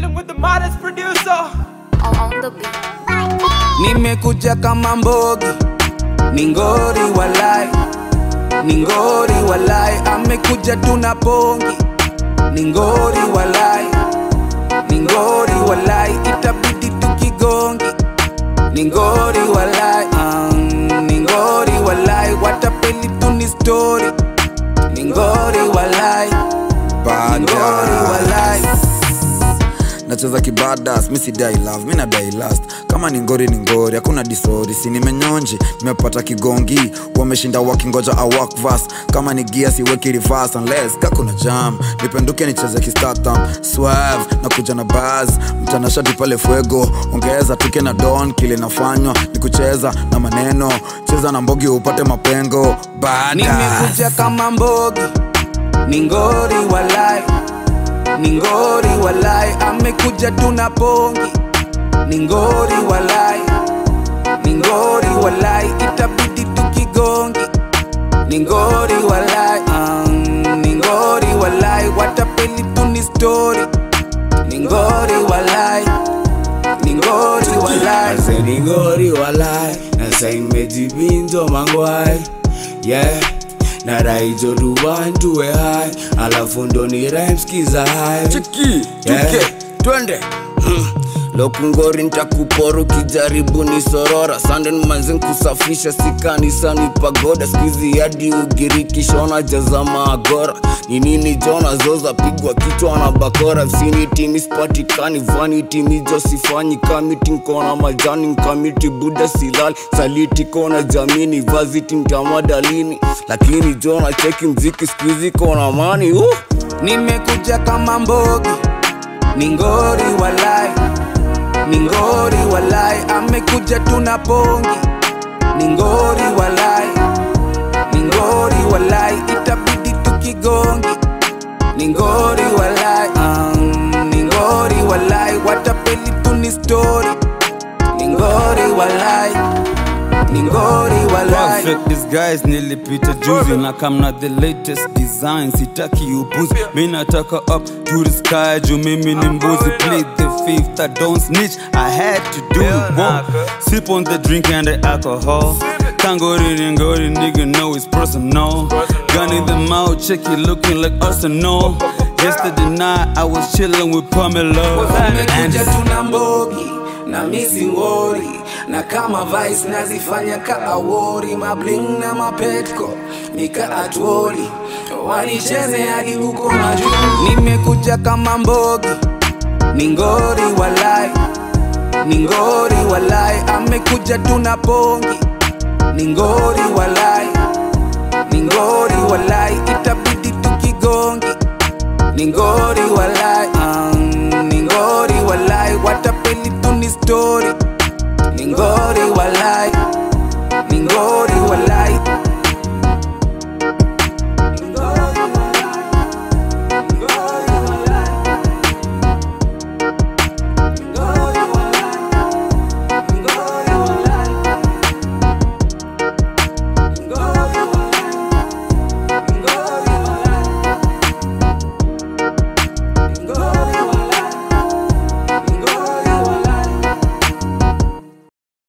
Chilling with the modest producer. On the beat. Nimekuja kama mbogi, ni ngori walai, ni ngori walai. Amekuja tunapongi, ni ngori walai, ni ngori walai. Itabidi tukigongi, ni ngori walai, ni ngori walai. Watapeli tu ni story, ni ngori walai, ni ngori walai. Nacheza kibadas, misi die love, mina die last. Kama ni ngori ni ngori, hakuna disori. Si nimenyonji, nimepata kigongi. Wameshinda wakingoja a walk verse. Kama ni gear siweki reverse unless kakuna jam. Nipenduke nicheze kistatam, swerve na kuja na buzz. Mtanashati pale fuego, ongeza tuke na don. Kile nafanywa ni kucheza na maneno. Cheza na mbogi upate mapengo. Badass. Nimekuja kama mbogi, ni ngori walai, ni ngori walai. Amekuja tunapongi, ni ngori walai, ni ngori walai. Itabidi tukigongi, ni ngori walai, ni ngori walai. Watapeli tu ni story, ni ngori walai, ni ngori walai. I say ni ngori walai, na say nimejibinzo mangwai. Yeah, na raijo dubantu we high, alafu ndo ni rhymes kiza high. Chiki, tuke, twende. Loku ngori nitakuporu kijaribu ni sorora. Sunday manze kusafisha sikanisa ni pagoda. Squeezy hadi Ugiriki shona jaza maagora. Ni nini jona zoza pigwa kichwa na bakora. Sini timi spatikani vanity mijo sifanyi kamiti. Nkona majani nkamiti buda silali. Saliti kona jamini vaziti ntamadalini. Lakini jona cheki mziki squeezy kona mani. Nimekuja kama mbogi, ni ngori walai, ni ngori walai. Amekuja tunapongi, ni ngori walai, ni ngori walai. Itabidi tukigongi, ni ngori walai, ni ngori walai. Watapeli tu ni story, ni ngori walai, ni ngori walai. Perfect disguise nilipita juzi na kamna the latest design. Sitaki upuzi, mina taka up to the sky. Ju mimi ni mbuzi, plead the fifth, I don't snitch, I had to do it. Whoa. Sip on the drink and the alcohol. Ngori ni ngori, nigga know it's personal. Gun in the mouth, check it looking like Arsenal. Yesterday night I was chilling with Pamela. Amekuja tunambogi, na misi ngori. Na kama vice nazifanya ka awori. Mabling na mapetko, nika atwori. Wanicheze hadi uko na juu. Nimekuja kama mbogi, ni ngori walai, ni ngori walai. Amekuja tunapongi, ni ngori walai, ni ngori walai.